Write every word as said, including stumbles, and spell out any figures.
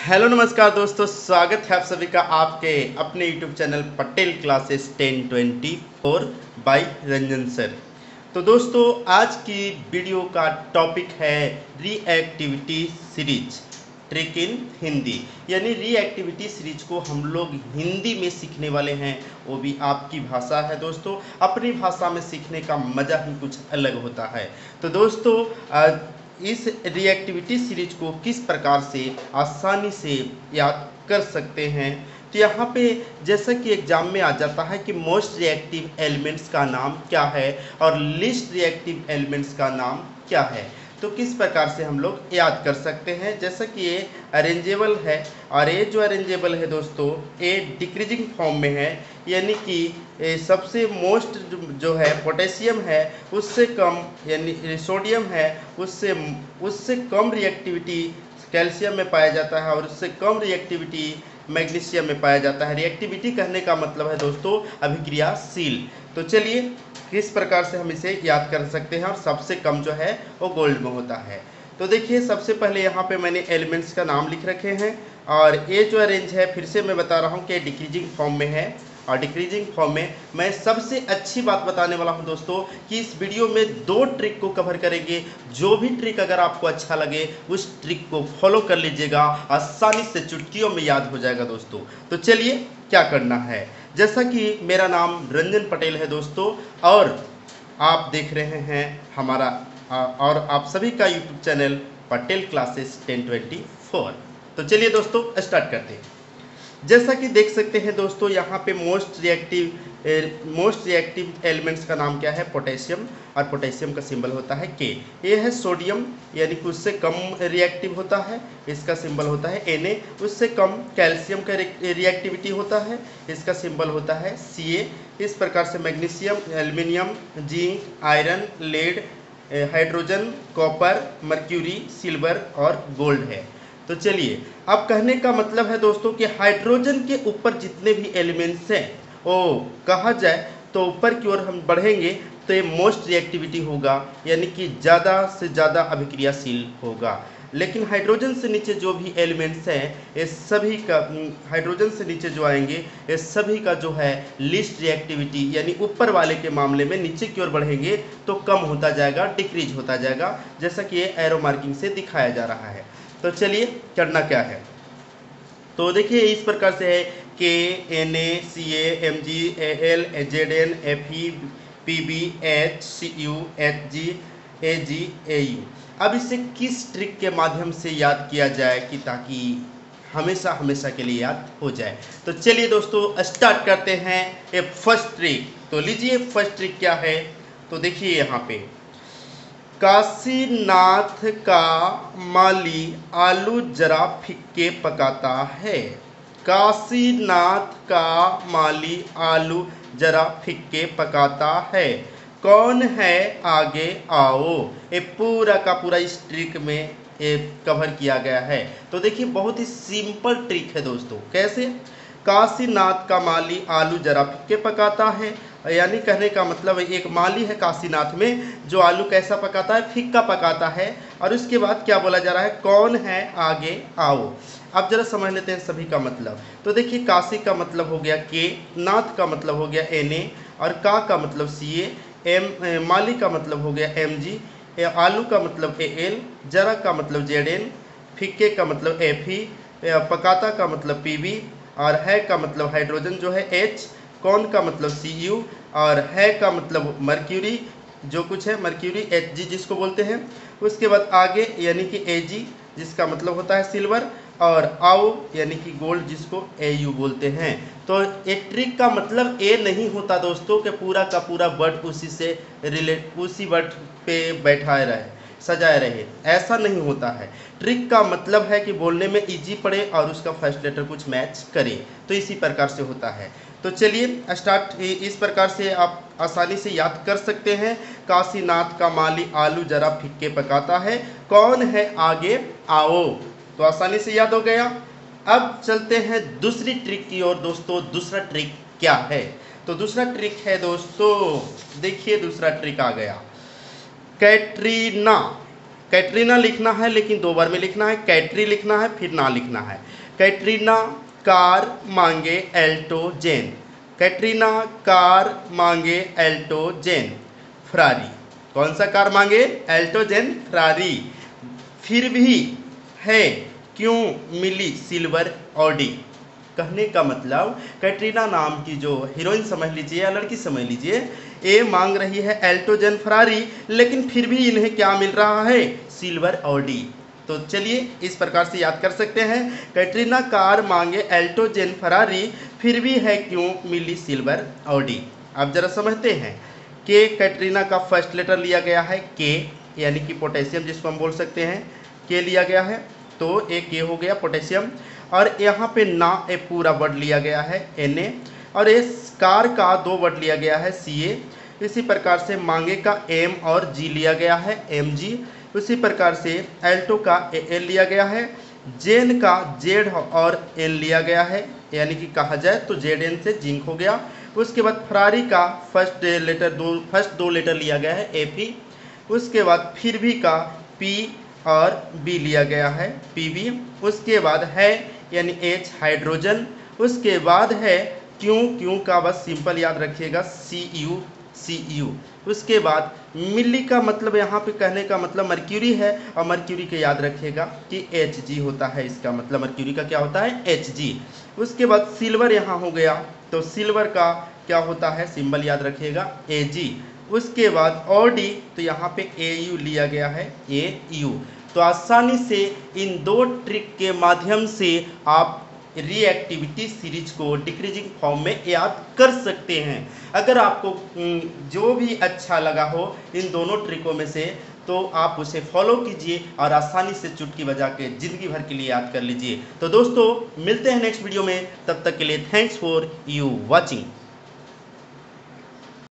Hello नमस्कार दोस्तों, स्वागत है आप सभी का आपके अपने YouTube channel Patel classes ten twenty four by Ranjan sir. तो दोस्तों, आज की वीडियो का टॉपिक है reactivity series trick in Hindi. यानी रीएक्टिविटी सीरीज को हम लोग हिंदी में सीखने वाले हैं, वो भी आपकी भाषा है दोस्तों। अपनी भाषा में सीखने का मज़ा ही कुछ अलग होता है। तो दोस्तों, इस रिएक्टिविटी सीरीज को किस प्रकार से आसानी से याद कर सकते हैं, तो यहाँ पे जैसा कि एग्जाम में आ जाता है कि मोस्ट रिएक्टिव एलिमेंट्स का नाम क्या है और लीस्ट रिएक्टिव एलिमेंट्स का नाम क्या है, तो किस प्रकार से हम लोग याद कर सकते हैं। जैसा कि ये अरेंजेबल है और ये जो अरेंजेबल है दोस्तों, ये डिक्रीजिंग फॉर्म में है, यानी कि सबसे मोस्ट जो है पोटेशियम है उससे कम, यानी सोडियम है उससे उससे कम रिएक्टिविटी कैल्शियम में पाया जाता है और उससे कम रिएक्टिविटी मैग्नीशियम में पाया जाता है। रिएक्टिविटी कहने का मतलब है दोस्तों अभिक्रियाशील। तो चलिए किस प्रकार से हम इसे याद कर सकते हैं, और सबसे कम जो है वो गोल्ड में होता है। तो देखिए, सबसे पहले यहाँ पे मैंने एलिमेंट्स का नाम लिख रखे हैं, और ये जो अरेंज है फिर से मैं बता रहा हूँ कि डिक्रीजिंग फॉर्म में है। और डिक्रीजिंग फॉर्म में मैं सबसे अच्छी बात बताने वाला हूं दोस्तों कि इस वीडियो में दो ट्रिक को कवर करेंगे। जो भी ट्रिक अगर आपको अच्छा लगे उस ट्रिक को फॉलो कर लीजिएगा, आसानी से चुटकियों में याद हो जाएगा दोस्तों। तो चलिए क्या करना है। जैसा कि मेरा नाम रंजन पटेल है दोस्तों, और आप देख रहे हैं हमारा और आप सभी का YouTube channel Patel classes ten twenty four. तो चलिए दोस्तों स्टार्ट करते हैं। जैसा कि देख सकते हैं दोस्तों, यहाँ पे most reactive most reactive elements का नाम क्या है, पोटेशियम, और पोटेशियम का सिंबल होता है के। ये है सोडियम, यानी कि उससे कम रिएक्टिव होता है, इसका सिंबल होता है एन ए। उससे कम कैल्शियम का रिएक्टिविटी होता है, इसका सिंबल होता है सी ए। इस प्रकार से magnesium, aluminium, zinc, iron, lead, hydrogen, copper, mercury, silver और गोल्ड है। तो चलिए, अब कहने का मतलब है दोस्तों कि हाइड्रोजन के ऊपर जितने भी एलिमेंट्स हैं वो कहा जाए तो ऊपर की ओर हम बढ़ेंगे तो ये मोस्ट रिएक्टिविटी होगा, यानी कि ज़्यादा से ज़्यादा अभिक्रियाशील होगा। लेकिन हाइड्रोजन से नीचे जो भी एलिमेंट्स हैं ये सभी का, हाइड्रोजन से नीचे जो आएंगे ये सभी का जो है लीस्ट रिएक्टिविटी, यानी ऊपर वाले के मामले में नीचे की ओर बढ़ेंगे तो कम होता जाएगा, डिक्रीज होता जाएगा, जैसा कि ये एरो मार्किंग से दिखाया जा रहा है। तो चलिए करना क्या है। तो देखिए इस प्रकार से है K, N A, C A, M G, A L, Z N, F E, P B, H, C U, H G, A G, A U. अब इसे किस ट्रिक के माध्यम से याद किया जाए कि ताकि हमेशा हमेशा के लिए याद हो जाए। तो चलिए दोस्तों स्टार्ट करते हैं ये फर्स्ट ट्रिक। तो लीजिए फर्स्ट ट्रिक क्या है। तो देखिए यहाँ पे काशीनाथ का माली आलू जरा फिक्के पकाता है। काशीनाथ का माली आलू जरा फिक्के पकाता है, कौन है आगे आओ। ये पूरा का पूरा इस ट्रिक में ये कवर किया गया है। तो देखिए बहुत ही सिंपल ट्रिक है दोस्तों। कैसे? काशीनाथ का माली आलू जरा फिक्के पकाता है, यानी कहने का मतलब एक माली है काशीनाथ में जो आलू कैसा पकाता है, फिक्का पकाता है। और उसके बाद क्या बोला जा रहा है, कौन है आगे आओ। अब जरा समझ लेते हैं सभी का मतलब। तो देखिए काशी का मतलब हो गया के, नाथ का मतलब हो गया एन ए, और का का मतलब सी ए, एम माली का मतलब हो गया एम जी, आलू का मतलब ए एल, जरा का मतलब जेड एन, फिक्के का मतलब एफ ई, पकाता का मतलब पी बी, और है का मतलब हाइड्रोजन जो है एच, कौन का मतलब सी यू, और है का मतलब मर्क्यूरी जो कुछ है मर्क्यूरी एच जी जिसको बोलते हैं। उसके बाद आगे यानी कि ए जी जिसका मतलब होता है सिल्वर, और आओ यानी कि गोल्ड जिसको ए यू बोलते हैं। तो एक ट्रिक का मतलब ए नहीं होता दोस्तों कि पूरा का पूरा वर्ड उसी से रिलेट उसी वर्ड पे बैठाए रहे, सजाए रहे, ऐसा नहीं होता है। ट्रिक का मतलब है कि बोलने में इजी पड़े और उसका फर्स्ट लेटर कुछ मैच करे, तो इसी प्रकार से होता है। तो चलिए स्टार्ट, इस प्रकार से आप आसानी से याद कर सकते हैं। काशीनाथ का माली आलू जरा फिक्के पकाता है, कौन है आगे आओ। तो आसानी से याद हो गया। अब चलते हैं दूसरी ट्रिक की ओर दोस्तों। दूसरा ट्रिक क्या है? तो दूसरा ट्रिक है दोस्तों, देखिए दूसरा ट्रिक आ गया, कैटरीना। कैटरीना लिखना है लेकिन दो बार में लिखना है, कैटरी लिखना है फिर ना लिखना है। कैटरीना कार मांगे एल्टोजेन, कैटरीना कार मांगे एल्टोजेन फरारी। कौन सा कार मांगे? एल्टोजेन फरारी। फिर भी है क्यों मिली सिल्वर ऑडी। कहने का मतलब कैटरीना नाम की जो हीरोइन समझ लीजिए या लड़की समझ लीजिए, ये मांग रही है एल्टोजेन फरारी, लेकिन फिर भी इन्हें क्या मिल रहा है? Silver Audi. तो चलिए इस प्रकार से याद कर सकते हैं, कैटरीना कार मांगे एल्टोजेन फरारी, फिर भी है क्यों मिली सिल्वर ऑडी। अब जरा समझते हैं कि कैटरीना का फर्स्ट लेटर लिया गया है के, यानी कि पोटेशियम जिसको हम बोल सकते हैं, के लिया गया है, तो एक के हो गया पोटेशियम। और यहाँ पे ना एक पूरा वर्ड लिया गया है एन ए, और इस कार का दो वर्ड लिया गया है सी ए। इसी प्रकार से मांगे का एम और जी लिया गया है एम जी। उसी प्रकार से एल्टो का ए एल लिया गया है, जेन का जेड और एन लिया गया है, यानी कि कहा जाए तो जेड एन से जिंक हो गया। उसके बाद फरारी का फर्स्ट लेटर दो फर्स्ट दो लेटर लिया गया है ए पी। उसके बाद फिर भी का पी और बी लिया गया है पी बी। उसके बाद है यानी एच हाइड्रोजन। उसके बाद है क्यों, क्यों का बस सिंपल याद रखिएगा सी यू सी यू। उसके बाद मिली का मतलब यहाँ पे कहने का मतलब मर्क्यूरी है, और मर्क्यूरी के याद रखिएगा कि एच जी होता है, इसका मतलब मर्क्यूरी का क्या होता है? H G. उसके बाद सिल्वर यहाँ हो गया, तो सिल्वर का क्या होता है? सिंबल याद रखिएगा ए जी। उसके बाद ऑडी, तो यहाँ पे ए यू लिया गया है ए यू। तो आसानी से इन दो ट्रिक के माध्यम से आप रिएक्टिविटी सीरीज को डिक्रीजिंग फॉर्म में याद कर सकते हैं। अगर आपको जो भी अच्छा लगा हो इन दोनों ट्रिकों में से, तो आप उसे फॉलो कीजिए और आसानी से चुटकी बजा के ज़िंदगी भर के लिए याद कर लीजिए। तो दोस्तों मिलते हैं नेक्स्ट वीडियो में, तब तक के लिए थैंक्स फॉर यू वॉचिंग।